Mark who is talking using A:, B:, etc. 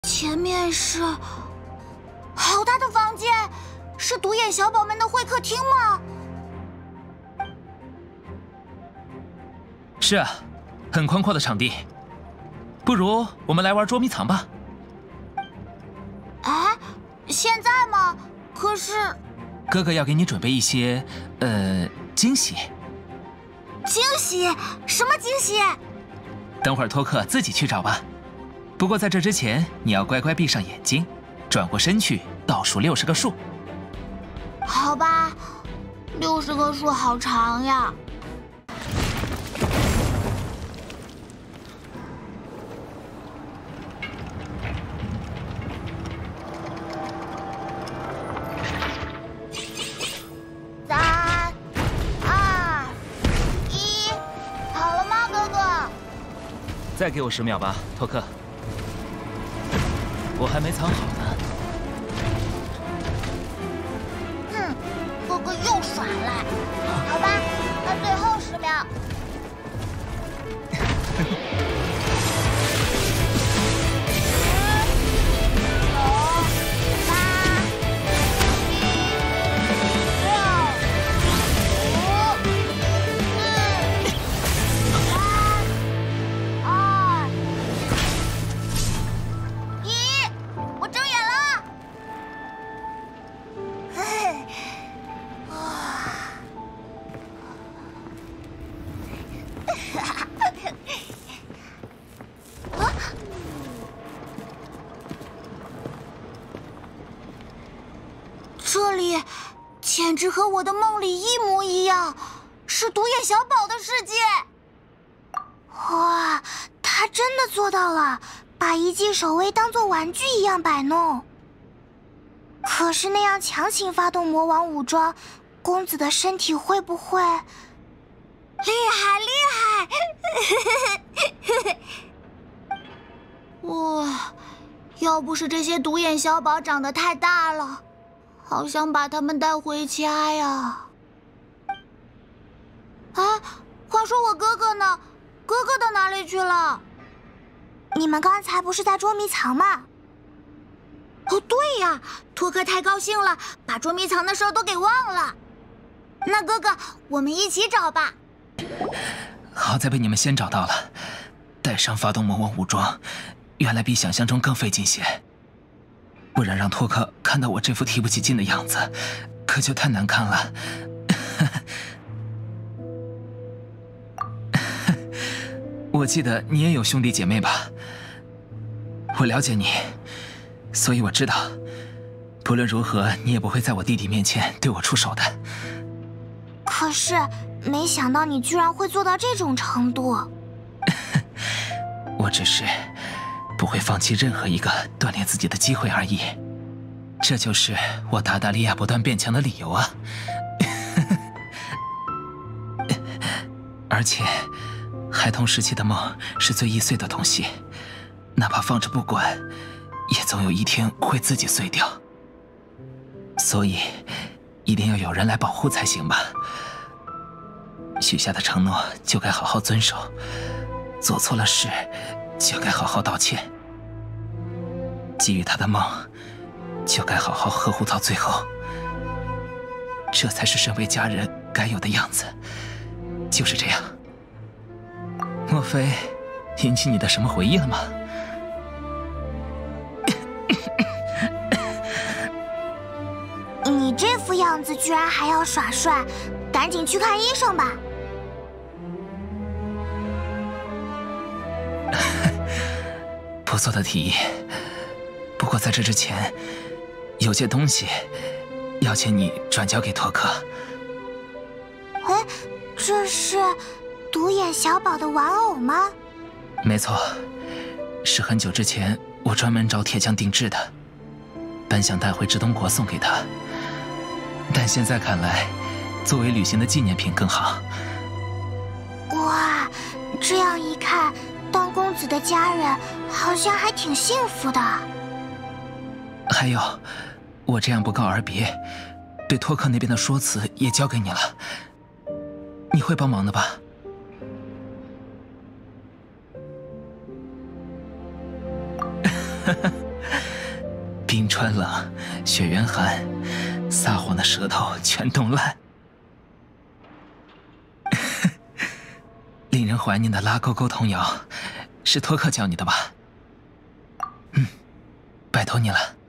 A: 前面是好大的房间，是独眼小宝们的会客厅吗？
B: 是啊，很宽阔的场地。不如我们来玩捉迷藏吧。
A: 哎，现在吗？可是
B: 哥哥要给你准备一些惊喜。
A: 惊喜？什么惊喜？
B: 等会儿托克自己去找吧。不过在这之前，你要乖乖闭上眼睛，转过身去，倒数60个数。
A: 好吧，60个数好长呀。3、2、1，好了吗，哥哥？
B: 再给我10秒吧，托克。我还没藏好呢。
A: 哥哥又耍赖。好吧，那最后10秒。这里简直和我的梦里一模一样，是独眼小宝的世界。哇，他真的做到了，把一记守卫当作玩具一样摆弄。可是那样强行发动魔王武装，公子的身体会不会……厉害厉害！哇，要不是这些独眼小宝长得太大了。好想把他们带回家呀！哎，话说我哥哥呢？哥哥到哪里去了？你们刚才不是在捉迷藏吗？哦，对呀，托克太高兴了，把捉迷藏的事儿都给忘了。那哥哥，我们一起找吧。
B: 好在被你们先找到了，带伤发动魔王武装，原来比想象中更费劲些。不然让托克看到我这副提不起劲的样子，可就太难看了。我记得你也有兄弟姐妹吧？我了解你，所以我知道，不论如何，你也不会在我弟弟面前对我出手的。
A: 可是，没想到你居然会做到这种程度。
B: 我只是不会放弃任何一个锻炼自己的机会而已，这就是我达达利亚不断变强的理由啊！而且，孩童时期的梦是最易碎的东西，哪怕放着不管，也总有一天会自己碎掉。所以，一定要有人来保护才行吧？许下的承诺就该好好遵守，做错了事就该好好道歉。给予他的梦，就该好好呵护到最后。这才是身为家人该有的样子。就是这样。莫非引起你的什么回忆了吗？
A: 你这副样子居然还要耍帅，赶紧去看医生吧。
B: 不错的提议。不过在这之前，有些东西要请你转交给托克。
A: 哎，这是独眼小宝的玩偶吗？
B: 没错，是很久之前我专门找铁匠定制的，本想带回至东国送给他，但现在看来，作为旅行的纪念品更好。
A: 哇，这样一看，当公子的家人好像还挺幸福的。
B: 还有，我这样不告而别，对托克那边的说辞也交给你了，你会帮忙的吧？ 冰川冷，雪原寒，撒谎的舌头全冻烂。令人怀念的拉勾勾童谣，是托克教你的吧？拜托你了。